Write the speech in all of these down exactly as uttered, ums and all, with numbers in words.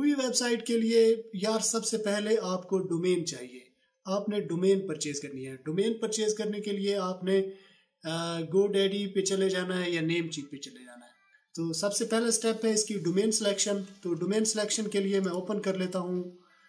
Movie website के लिए यार सबसे पहले आपको डोमेन चाहिए। आपने डोमेन परचेज करनी है। डोमेन परचेज करने के लिए आपने गो डैडी पे चले जाना है या नेमचीक पे चले जाना है। तो सबसे पहला स्टेप है इसकी डोमेन सिलेक्शन। तो डोमेन सिलेक्शन के लिए मैं ओपन कर लेता हूँ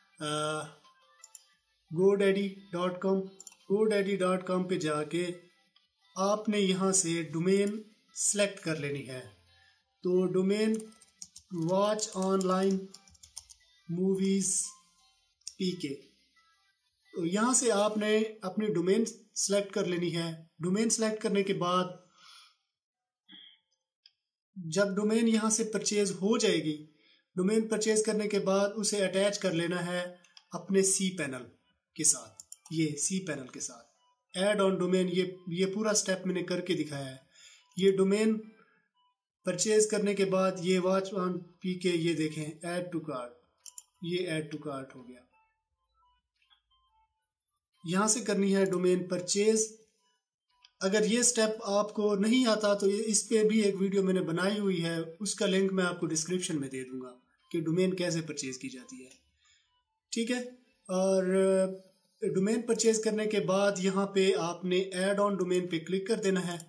GoDaddy dot com. GoDaddy dot com पे जाके आपने यहाँ से डोमेन सेलेक्ट कर लेनी है। तो domain watch online movies PK, तो यहाँ से आपने अपनी डोमेन सेलेक्ट कर लेनी है। डोमेन सेलेक्ट करने के बाद जब डोमेन यहाँ से परचेज हो जाएगी, डोमेन परचेज करने के बाद उसे अटैच कर लेना है अपने सी पैनल के साथ। ये सी पैनल के साथ ऐड ऑन डोमेन, ये ये पूरा स्टेप मैंने करके दिखाया है। ये डोमेन परचेज करने के बाद ये वॉच ऑन पीके, ये देखें ऐड टू कार्ट, ये ऐड टू कार्ट हो गया। यहाँ से करनी है डोमेन परचेज। अगर ये स्टेप आपको नहीं आता तो इस पे भी एक वीडियो मैंने बनाई हुई है, उसका लिंक मैं आपको डिस्क्रिप्शन में दे दूंगा कि डोमेन कैसे परचेज की जाती है। ठीक है, और डोमेन परचेज करने के बाद यहाँ पे आपने ऐड ऑन डोमेन पे क्लिक कर देना है।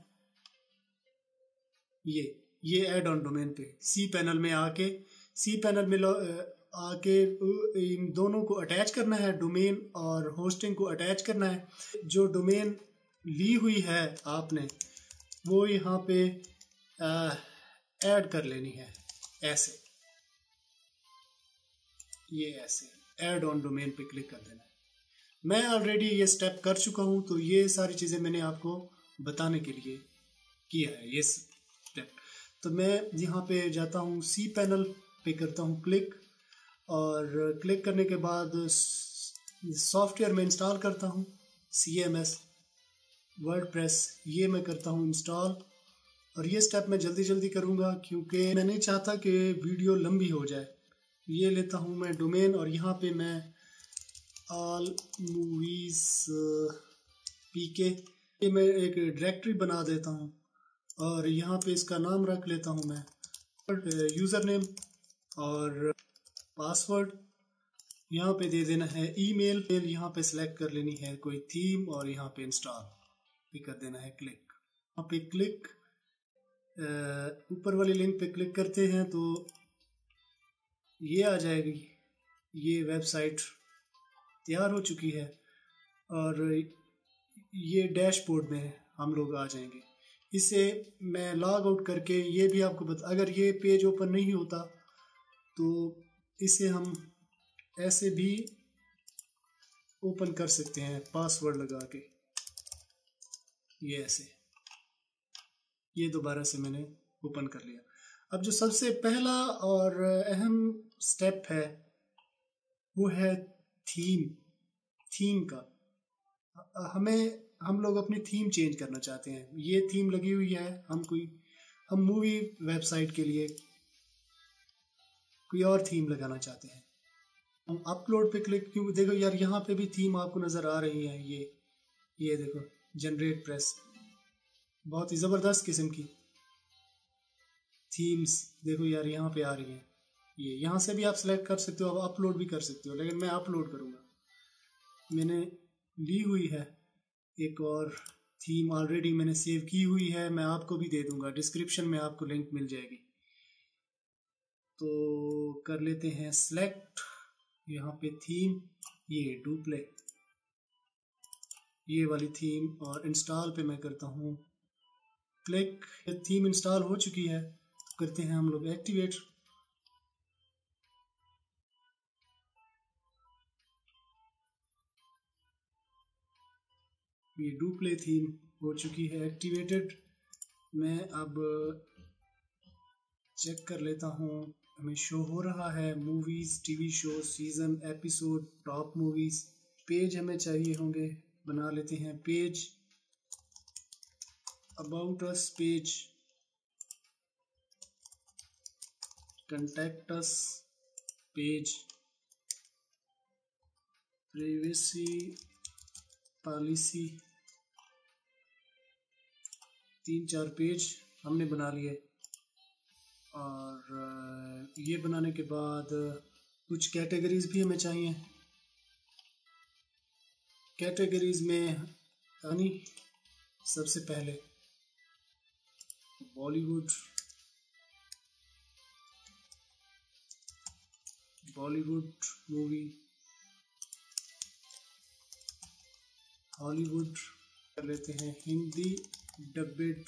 ये ये ऐड ऑन डोमेन पे सी पैनल में आके सी पैनल में आके इन दोनों को अटैच करना है, डोमेन और होस्टिंग को अटैच करना है। जो डोमेन ली हुई है आपने वो यहाँ पे ऐड कर लेनी है, ऐसे, ये ऐसे ऐड ऑन डोमेन पे क्लिक कर देना है। मैं ऑलरेडी ये स्टेप कर चुका हूँ, तो ये सारी चीज़ें मैंने आपको बताने के लिए किया है ये स्टेप। तो मैं यहाँ पे जाता हूँ, सी पैनल पे करता हूँ क्लिक, और क्लिक करने के बाद सॉफ्टवेयर में इंस्टॉल करता हूँ सी एम एस वर्डप्रेस, ये मैं करता हूँ इंस्टॉल। और ये स्टेप मैं जल्दी जल्दी करूँगा क्योंकि मैं नहीं चाहता कि वीडियो लंबी हो जाए। ये लेता हूँ मैं डोमेन, और यहाँ पे मैं ऑल मूवीज पीके, ये मैं एक डायरेक्टरी बना देता हूँ, और यहाँ पे इसका नाम रख लेता हूँ मैं यूज़र नेम, और पासवर्ड यहाँ पे दे देना है। ईमेल मेल यहाँ पे सिलेक्ट कर लेनी है कोई थीम, और यहाँ पे इंस्टॉल पे कर देना है क्लिक। यहाँ पे क्लिक, ऊपर वाली लिंक पे क्लिक करते हैं तो ये आ जाएगी, ये वेबसाइट तैयार हो चुकी है, और ये डैशबोर्ड में हम लोग आ जाएंगे। इसे मैं लॉग आउट करके ये भी आपको बता, अगर ये पेज ओपन नहीं होता तो इसे हम ऐसे भी ओपन कर सकते हैं पासवर्ड लगा के, ये ऐसे, ये दोबारा से मैंने ओपन कर लिया। अब जो सबसे पहला और अहम स्टेप है वो है थीम। थीम का हमें हम लोग अपनी थीम चेंज करना चाहते हैं। ये थीम लगी हुई है, हम कोई हम मूवी वेबसाइट के लिए कोई और थीम लगाना चाहते हैं। हम अपलोड पे क्लिक, क्यों देखो यार यहाँ पे भी थीम आपको नज़र आ रही है। ये ये देखो जनरेट प्रेस, बहुत ही ज़बरदस्त किस्म की थीम्स देखो यार यहाँ पे आ रही हैं। ये यहाँ से भी आप सेलेक्ट कर सकते हो, आप अपलोड भी कर सकते हो, लेकिन मैं अपलोड करूँगा। मैंने ली हुई है एक और थीम, ऑलरेडी मैंने सेव की हुई है, मैं आपको भी दे दूंगा, डिस्क्रिप्शन में आपको लिंक मिल जाएगी। तो कर लेते हैं सेलेक्ट, यहाँ पे थीम, ये डुप्ले, ये वाली थीम, और इंस्टॉल पे मैं करता हूँ क्लिक। थीम इंस्टॉल हो चुकी है, तो करते हैं हम लोग एक्टिवेट। ये डुप्ले थीम हो चुकी है एक्टिवेटेड। मैं अब चेक कर लेता हूँ, हमें शो हो रहा है movies, TV show, season, episode, top movies. Page हमें चाहिए होंगे, बना लेते हैं page, about us page, contact us page, privacy policy, तीन चार पेज हमने बना लिए। और ये बनाने के बाद कुछ कैटेगरीज भी हमें चाहिए। कैटेगरीज में यानी सबसे पहले बॉलीवुड, बॉलीवुड मूवी, हॉलीवुड कर लेते हैं, Hindi dubbed,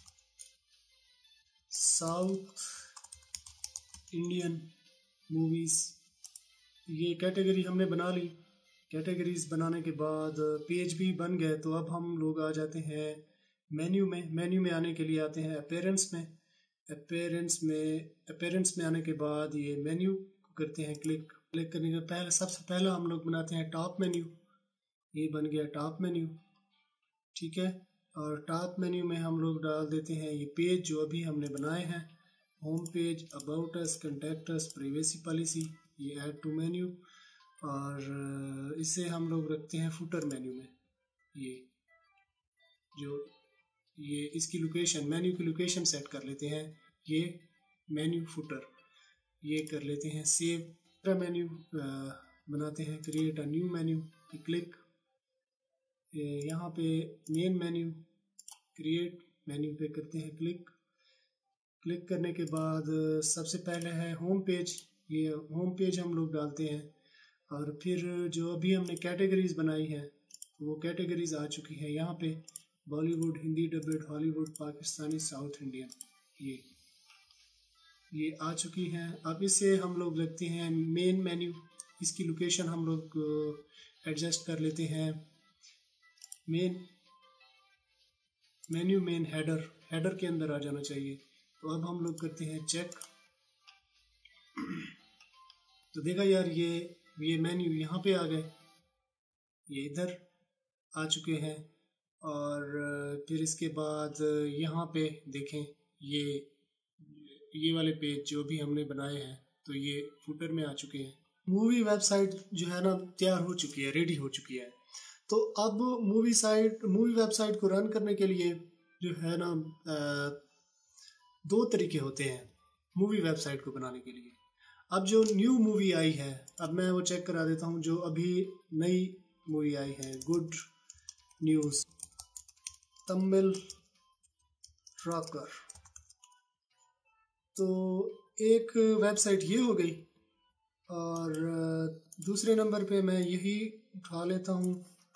south Indian movies. ये कैटेगरी हमने बना ली। कैटेगरीज बनाने के बाद पेज भी बन गए। तो अब हम लोग आ जाते हैं मेन्यू में। मेन्यू में आने के लिए आते हैं अपीयरेंस में। अपीयरेंस में अपीयरेंस में आने के बाद ये मेन्यू करते हैं क्लिक। क्लिक करने के पहले सबसे पहले हम लोग बनाते हैं टॉप मेन्यू। ये बन गया टॉप मेन्यू, ठीक है। और टॉप मेन्यू में हम लोग डाल देते हैं ये पेज जो अभी हमने बनाए हैं, home page, about us, contact us, privacy policy, ये ऐड टू मेन्यू। और इसे हम लोग रखते हैं फुटर मेन्यू में। ये जो ये इसकी लोकेशन, मेन्यू की लोकेशन सेट कर लेते हैं, ये मेन्यू फुटर। ये कर लेते हैं सेव मेन्यू, बनाते हैं create a new menu, click. यहाँ पे मेन मेन्यू क्रिएट मेन्यू पे करते हैं क्लिक। क्लिक करने के बाद सबसे पहले है होम पेज। ये होम पेज हम लोग डालते हैं। और फिर जो अभी हमने कैटेगरीज बनाई है वो कैटेगरीज आ चुकी है यहाँ पे, Bollywood, Hindi dubbed, Hollywood, Pakistani, south Indian, ये ये आ चुकी हैं। अब इसे हम लोग लगते हैं मेन मेन्यू। इसकी लोकेशन हम लोग एडजस्ट कर लेते हैं। Main menu main header, header के अंदर आ जाना चाहिए। तो अब हम लोग करते हैं चेक। तो देखा यार, ये ये मेन्यू यहाँ पे आ गए, ये इधर आ चुके हैं। और फिर इसके बाद यहाँ पे देखें, ये ये वाले पेज जो भी हमने बनाए हैं तो ये फुटर में आ चुके हैं। मूवी वेबसाइट जो है ना तैयार हो चुकी है, रेडी हो चुकी है। तो अब मूवी साइट मूवी वेबसाइट को रन करने के लिए जो है ना दो तरीके होते हैं मूवी वेबसाइट को बनाने के लिए। अब जो न्यू मूवी आई है, अब मैं वो चेक करा देता हूँ। जो अभी नई मूवी आई है, गुड न्यूज़ तमिल रॉकर। तो एक वेबसाइट ये हो गई और दूसरे नंबर पे मैं यही उठा लेता हूँ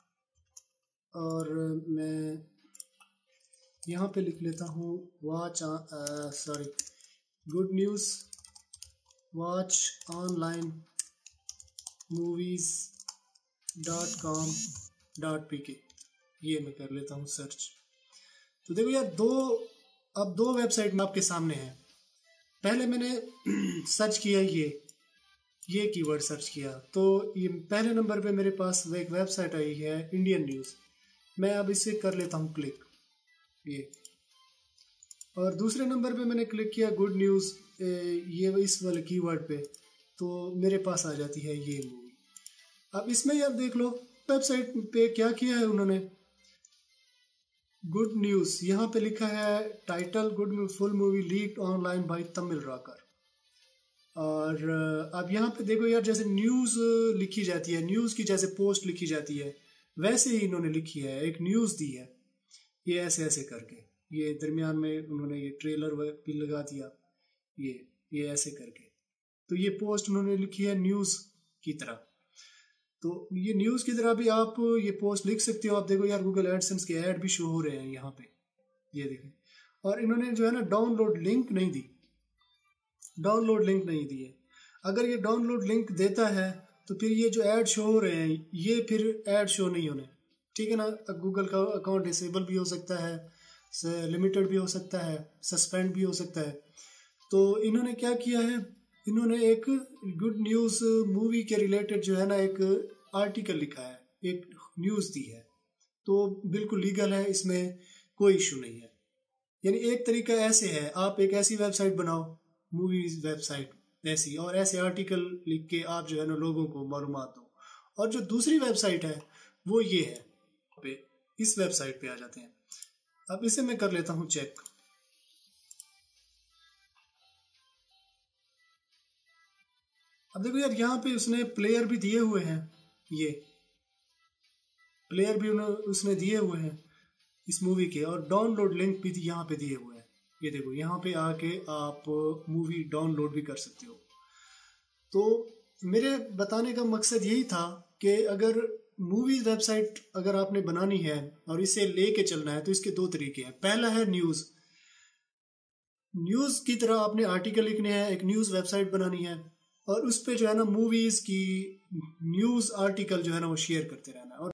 और मैं यहाँ पे लिख लेता हूँ watch sorry good news watch online movies dot com dot P K, ये मैं कर लेता हूँ सर्च। तो देखो यार, दो अब दो वेबसाइट आपके सामने हैं। पहले मैंने सर्च किया, ये ये कीवर्ड सर्च किया, तो ये पहले नंबर पे मेरे पास एक वेबसाइट आई है इंडियन न्यूज़। मैं अब इसे कर लेता हूँ क्लिक, ये। और दूसरे नंबर पे मैंने क्लिक किया गुड न्यूज़, ये इस वाले कीवर्ड पे, तो मेरे पास आ जाती है ये मूवी। अब इसमें यार देख लो वेबसाइट पे क्या किया है उन्होंने। गुड न्यूज़ यहाँ पे लिखा है title good full movie leaked online by Tamil rocker. और अब यहाँ पे देखो यार, जैसे न्यूज़ लिखी जाती है, न्यूज़ की जैसे पोस्ट लिखी जाती है वैसे ही इन्होंने लिखी है, एक न्यूज़ दी है ये ऐसे ऐसे करके। ये दरमियान में उन्होंने ये ट्रेलर भी लगा दिया, ये ये ऐसे करके। तो ये पोस्ट उन्होंने लिखी है न्यूज़ की तरह। तो ये न्यूज़ की तरह भी आप ये पोस्ट लिख सकते हो। आप देखो यार, गूगल एडसेंस के ऐड भी शो हो रहे हैं यहाँ पे, ये देखें। और इन्होंने जो है ना डाउनलोड लिंक नहीं दी, डाउनलोड लिंक नहीं दी है। अगर ये डाउनलोड लिंक देता है तो फिर ये जो ऐड शो हो रहे हैं ये फिर ऐड शो नहीं होने, ठीक है ना। गूगल का अकाउंट डिसेबल भी हो सकता है, लिमिटेड भी हो सकता है, सस्पेंड भी हो सकता है। तो इन्होंने क्या किया है, इन्होंने एक गुड न्यूज़ मूवी के रिलेटेड जो है ना एक आर्टिकल लिखा है, एक न्यूज़ दी है, तो बिल्कुल लीगल है, इसमें कोई इशू नहीं है। यानी एक तरीका ऐसे है, आप एक ऐसी वेबसाइट बनाओ, मूवीज वेबसाइट ऐसी, और ऐसे आर्टिकल लिख के आप जो है ना लोगों को मालूमात दो। और जो दूसरी वेबसाइट है वो ये है, पे इस वेबसाइट पे आ जाते हैं। अब इसे मैं कर लेता हूँ चेक। अब देखो यार, यहाँ पे उसने प्लेयर भी दिए हुए हैं, ये प्लेयर भी उसने दिए हुए हैं इस मूवी के, और डाउनलोड लिंक भी यहाँ पे दिए हुए हैं। ये देखो, यहाँ पे आके आप मूवी डाउनलोड भी कर सकते हो। तो मेरे बताने का मकसद यही था कि अगर मूवीज वेबसाइट अगर आपने बनानी है और इसे लेके चलना है तो इसके दो तरीके हैं। पहला है न्यूज़, न्यूज़ की तरह आपने आर्टिकल लिखने हैं, एक न्यूज़ वेबसाइट बनानी है और उस पर जो है ना मूवीज़ की न्यूज़ आर्टिकल जो है ना वो शेयर करते रहना है। और